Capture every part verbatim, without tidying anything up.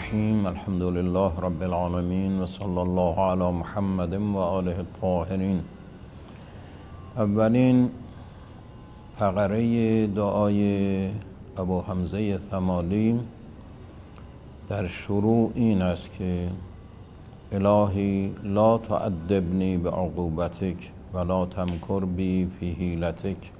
الرحیم. الحمد لله رب العالمین و صلی الله علی محمد و آله الطاهرین. اولین فقره دعای ابو حمزه ثمالی در شروع این است که الهی لا تعذبنی بعقوبتک ولا تمکر بی فی حیلتک.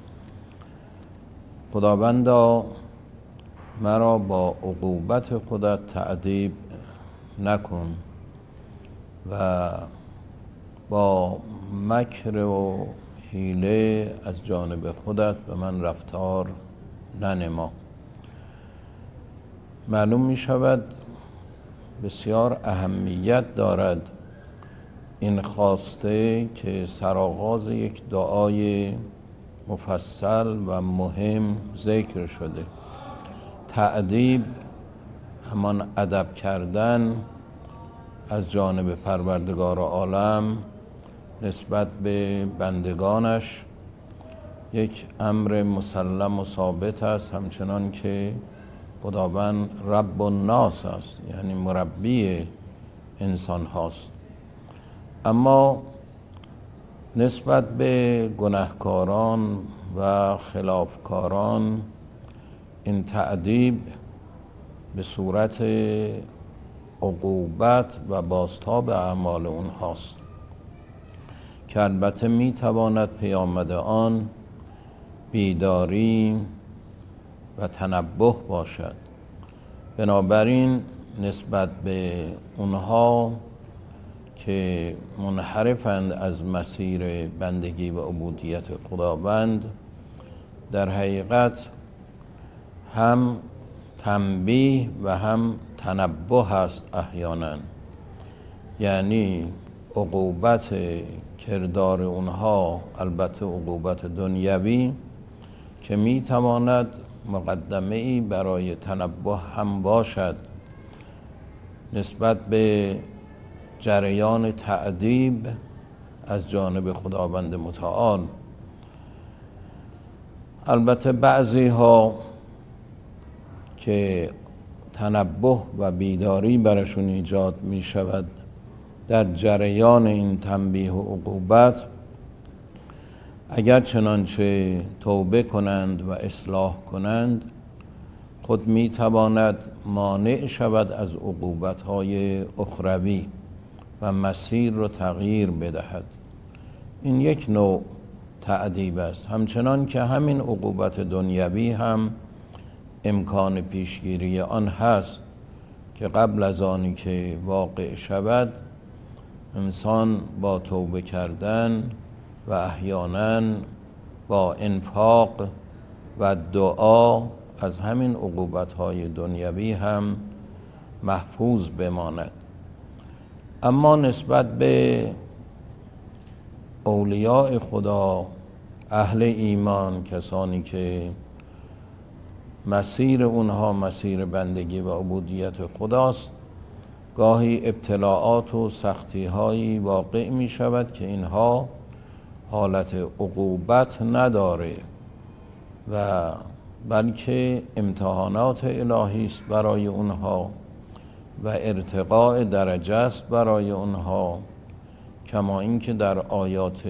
خداوندا مرا با عقوبت خودت تعذیب نکن و با مکر و حیله از جانب خودت به من رفتار ننما. معلوم می شود بسیار اهمیت دارد این خواسته که سرآغاز یک دعای مفصل و مهم ذکر شده. تعذیب همان ادب کردن از جانب پروردگار عالم نسبت به بندگانش یک امر مسلم و ثابت است، همچنان که خداوند رب الناس است، یعنی مربی انسان هاست. اما نسبت به گناهکاران و خلافکاران این تعذیب به صورت عقوبت و بازتاب اعمال اونهاست که البته می تواند پیامد آن بیداری و تنبه باشد. بنابراین نسبت به اونها که منحرفند از مسیر بندگی و عبودیت خداوند در حقیقت هم تنبیه و هم تنبه هست احیانا، یعنی عقوبت کردار اونها البته عقوبت دنیوی که می تواند مقدمه ای برای تنبه هم باشد نسبت به جریان تعذیب از جانب خداوند متعال. البته بعضی ها که تنبه و بیداری برشون ایجاد می شود در جریان این تنبیه و عقوبت، اگر چنانچه توبه کنند و اصلاح کنند خود می تواند مانع شود از عقوبت‌های اخروی و مسیر رو تغییر بدهد. این یک نوع تعذیب است، همچنان که همین عقوبت دنیوی هم امکان پیشگیری آن هست که قبل از آنی که واقع شود انسان با توبه کردن و احیانا با انفاق و دعا از همین عقوبت‌های دنیوی هم محفوظ بماند. اما نسبت به اولیاء خدا، اهل ایمان، کسانی که مسیر اونها مسیر بندگی و عبودیت خداست، گاهی ابتلاعات و سختی هایی واقع می شود که اینها حالت عقوبت نداره و بلکه امتحانات الهی است برای اونها و ارتقاء درجه است برای اونها، کما اینکه در آیات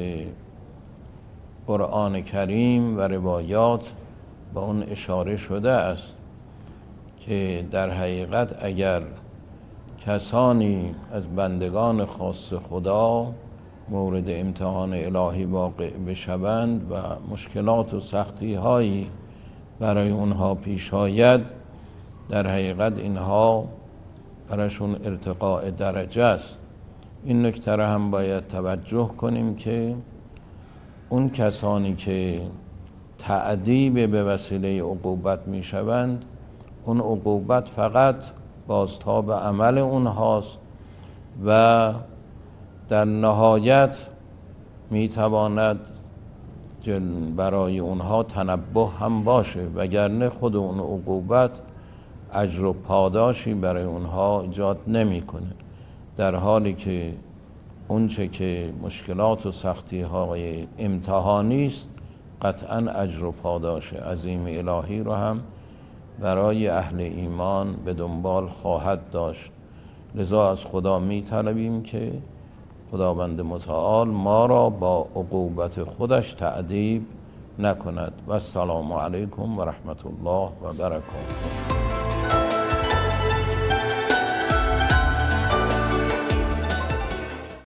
قرآن کریم و روایات با اون اشاره شده است که در حقیقت اگر کسانی از بندگان خاص خدا مورد امتحان الهی واقع بشوند و مشکلات و سختی هایی برای اونها پیش آید، در حقیقت اینها براشون ارتقاء درجه است. این نکته را هم باید توجه کنیم که اون کسانی که تعذیب به وسیله عقوبت می شوند، اون عقوبت فقط بازتاب عمل اونهاست و در نهایت می تواند برای اونها تنبه هم باشه، وگرنه خود اون عقوبت اجر و پاداشی برای اونها ایجاد نمی کنه، در حالی که اونچه که مشکلات و سختی های امتحانی است قطعا اجر و پاداش عظیم الهی رو هم برای اهل ایمان به دنبال خواهد داشت. لذا از خدا می طلبیم که خداوند متعال ما را با عقوبت خودش تعذیب نکند. و السلام علیکم و رحمت الله و برکاته.